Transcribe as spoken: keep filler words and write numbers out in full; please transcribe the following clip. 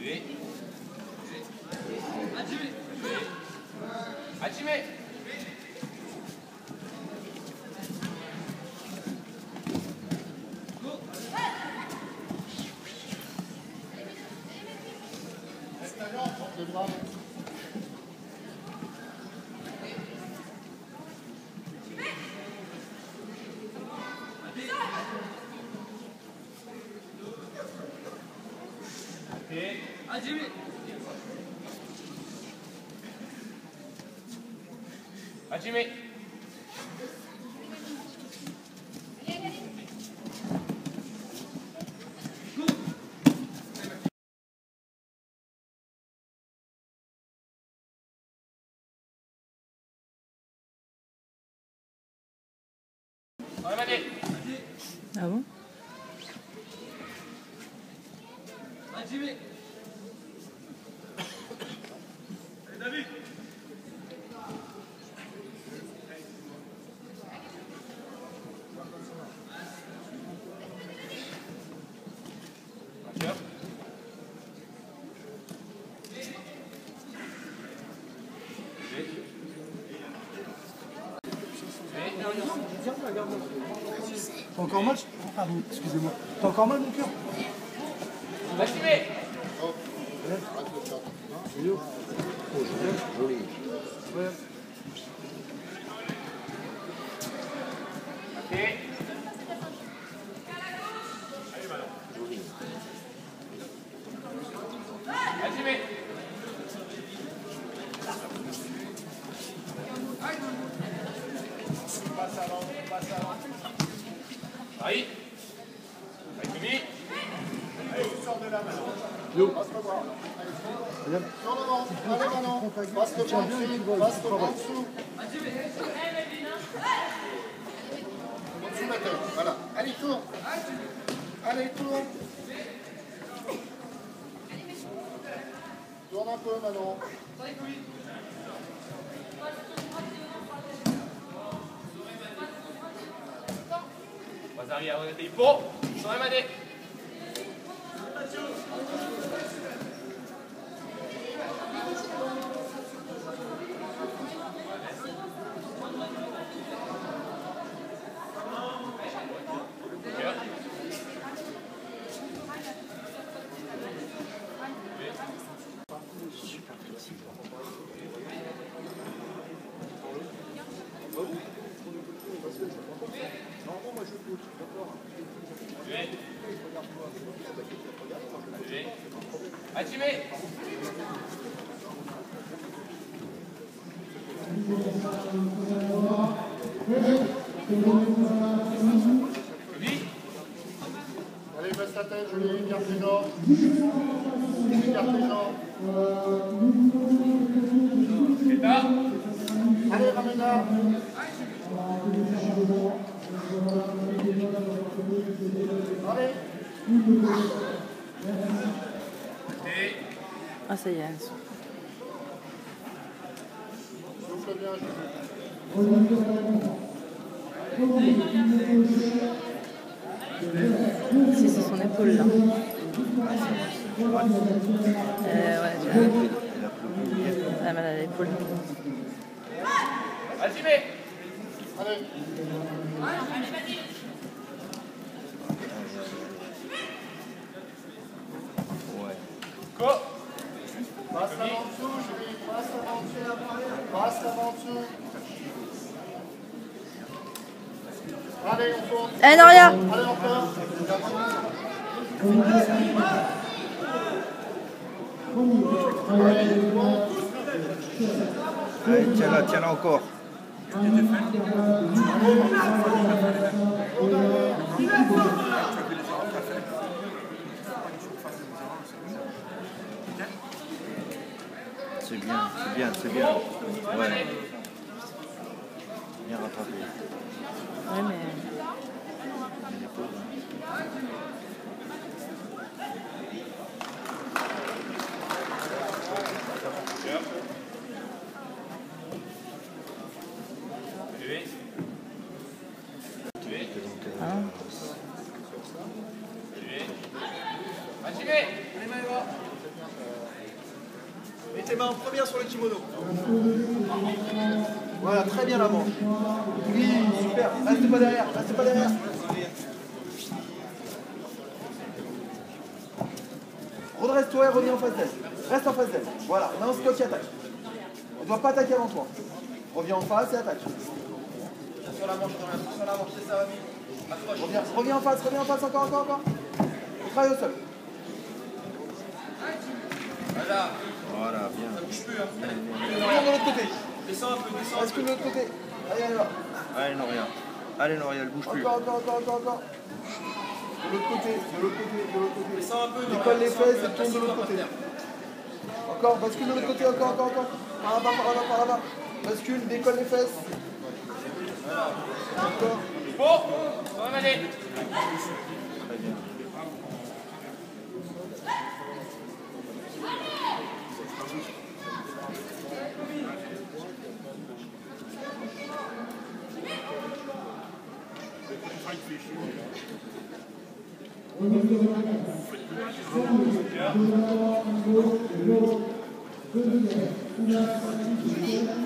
Hajime. Ah bon? Hajime. David. T'as encore mal? Pardon, excusez-moi. T'as encore mal, mon cœur? Hajime. Oh, joli. Ouais. Ok. Hajime. Passe avant, passe avant. Aïe. Aïe, allez, tu sors de là maintenant. Yo. On va se revoir. Allez, non, non, non. Allez, maintenant. Passe le bras dessus. Passe le bras dessous. Au-dessus de la tête. Voilà. Allez, tourne. Allez, tourne. Tourne un peu maintenant. Vas arrière, on était bon. Sur la manette. Super flexible. Normalement, moi je coûte, d'accord? Hajime. Allez, baisse ta tête, Julie, garde tes jambes. Garde tes jambes. C'est là. Allez, ramène-la. Allez. Ah, ça y est. Souffle bien, Si, c'est son épaule là. Euh, ouais, j'ai la mal à l'épaule. Hajime. Allez. Go. Passe avant dessous, Julie. Passe avant dessous. Passe avant dessous. Allez, on tourne. Eh, Noria. Allez, encore. Allez, tiens-la, tiens-la encore. C'est bien, c'est bien, c'est bien. Ouais. Bien rattrapé. Ouais, mais... Il est pauvre, hein. Hein? Hajime. Mets tes mains en première sur le kimono. Voilà, très bien la manche. Oui, super. Reste pas derrière, reste pas derrière. Redresse-toi et reviens en face d'elle. Reste en face d'elle. Voilà, maintenant c'est toi qui attaque. Elle ne doit pas attaquer avant toi. Reviens en face et attaque. Sur la manche, sur la manche, c'est ça, Ami. Reviens, reviens en face, reviens en face, encore, encore, encore. Et travaille au sol. Voilà. Voilà, bien. Ça bouge plus, hein. Reviens de l'autre côté. Descends un peu, descends un Bascule de l'autre côté. Allez, allez, va. Allez, Noria. Allez, Noria, elle bouge plus. Encore, encore, encore, encore, encore. De l'autre côté, de l'autre côté, de l'autre côté. Descends un peu, Noria. Décolle les Descends un fesses peu, et tourne de l'autre côté. par terre. Encore, bascule de l'autre côté, encore, encore, encore. Par là-bas, par là-bas, par là-bas. Bascule, décolle les fesses. Encore. Bon, on va aller. Très bien. Thank you.